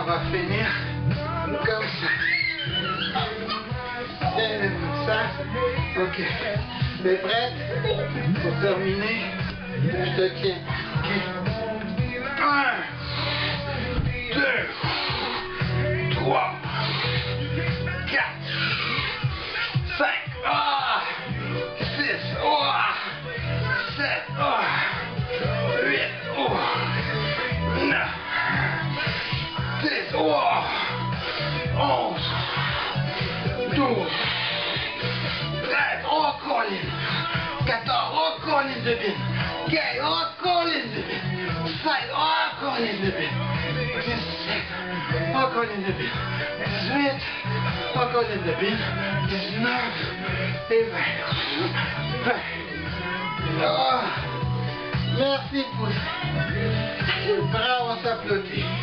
on va finir comme ça. Et ça. Ok. T'es prête? Pour terminer, je te tiens. Ok. 1, 2, 3, 4, 5, 6, 7, 8, 9, 10, 11, 12, 13, oh colline, 14, oh colline de bine, 15, oh colline de bine, 16, oh colline de bine, 17, oh colline de bine, 18, oh colline de bine, 19 et 20. Oh, merci pour ça. Bravo, on s'applaudit.